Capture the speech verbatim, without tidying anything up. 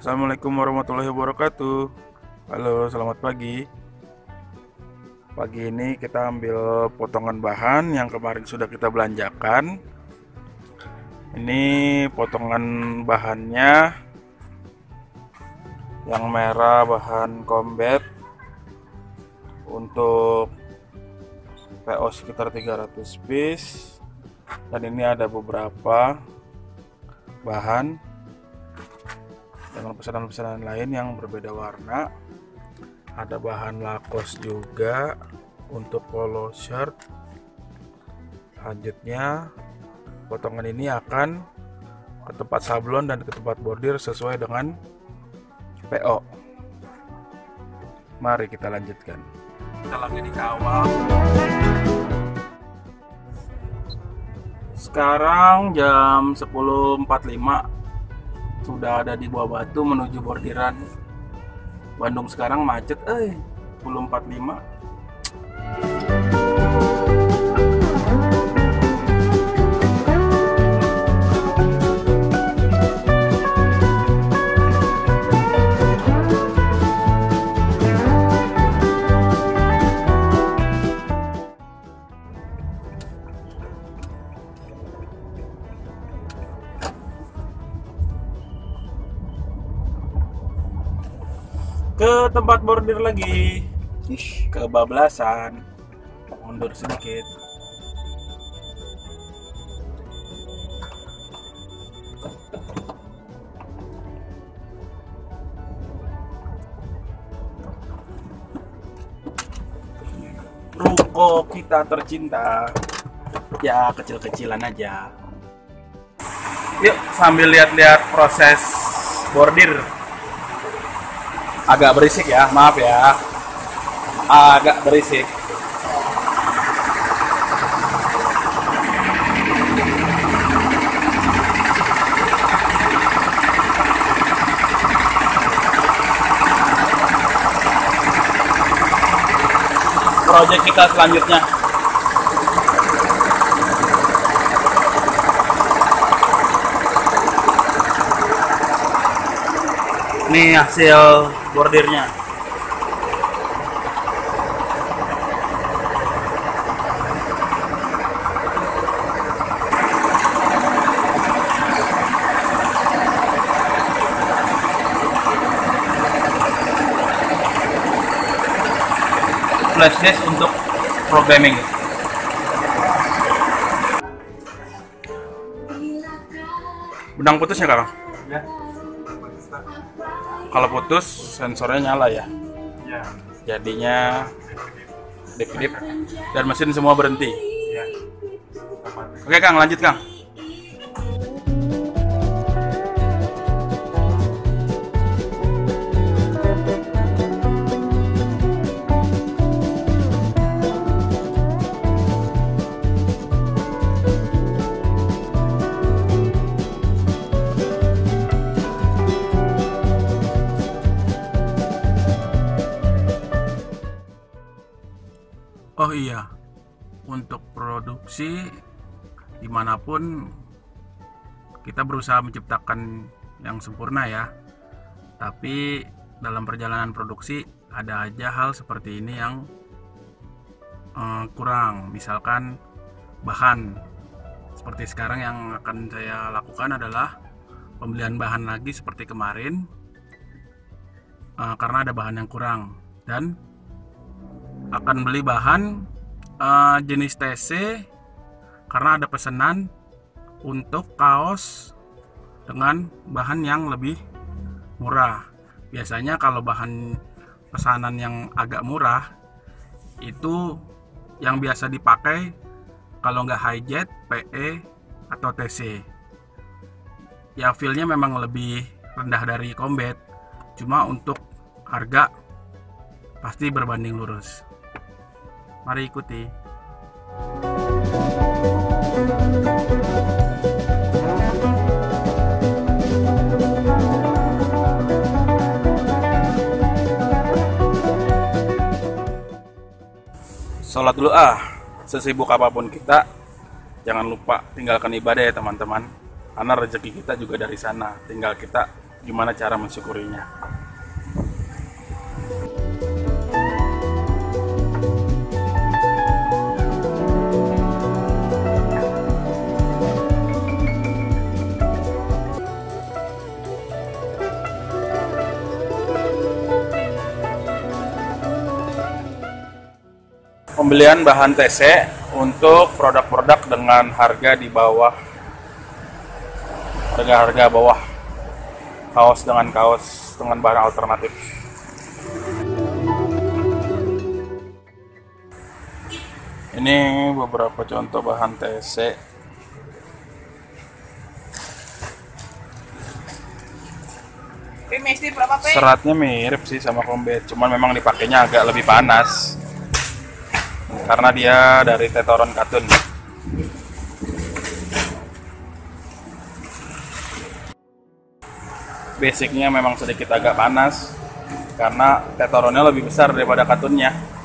Assalamualaikum warahmatullahi wabarakatuh. Halo, selamat pagi. Pagi ini kita ambil potongan bahan yang kemarin sudah kita belanjakan. Ini potongan bahannya yang merah bahan combat untuk P O sekitar tiga ratus piece, dan ini ada beberapa bahan dengan pesanan-pesanan lain yang berbeda warna. Ada bahan lakos juga untuk polo shirt. Selanjutnya potongan ini akan ke tempat sablon dan ke tempat bordir sesuai dengan P O. Mari kita lanjutkan. Kita lagi dikawal. Sekarang jam sepuluh empat puluh lima, sudah ada di Buah Batu menuju bordiran. Bandung sekarang macet, eh sepuluh empat puluh lima. Ke tempat bordir lagi. Ish, kebablasan. Mundur sedikit. Ruko kita tercinta. Ya, kecil-kecilan aja. Yuk, sambil lihat-lihat proses bordir. Agak berisik ya, maaf ya. Agak berisik. Project kita selanjutnya. Ini hasil bordirnya. Flash disk untuk programming. Benang putusnya kakak? Ya. Kalau putus sensornya nyala ya. Ya. Jadinya dip-dip dan mesin semua berhenti. Ya. Oke Kang, lanjut Kang. Oh iya, untuk produksi dimanapun kita berusaha menciptakan yang sempurna ya. Tapi dalam perjalanan produksi ada aja hal seperti ini yang eh, kurang. Misalkan bahan. Seperti sekarang yang akan saya lakukan adalah pembelian bahan lagi seperti kemarin eh, karena ada bahan yang kurang, dan akan beli bahan uh, jenis T C karena ada pesanan untuk kaos dengan bahan yang lebih murah. Biasanya kalau bahan pesanan yang agak murah itu yang biasa dipakai kalau nggak Hijet, P E atau T C. Ya feelnya memang lebih rendah dari Combat, cuma untuk harga pasti berbanding lurus. Mari ikuti. Sholat dulu ah. Sesibuk apapun kita, jangan lupa tinggalkan ibadah ya teman-teman. Karena rezeki kita juga dari sana. Tinggal kita gimana cara mensyukurinya. Pembelian bahan T C untuk produk-produk dengan harga di bawah harga-harga bawah, kaos dengan kaos dengan bahan alternatif. Ini beberapa contoh bahan T C. Seratnya mirip sih sama Combat, cuman memang dipakainya agak lebih panas karena dia dari Tetoron Katun. Basicnya memang sedikit agak panas karena Tetoronnya lebih besar daripada Katunnya.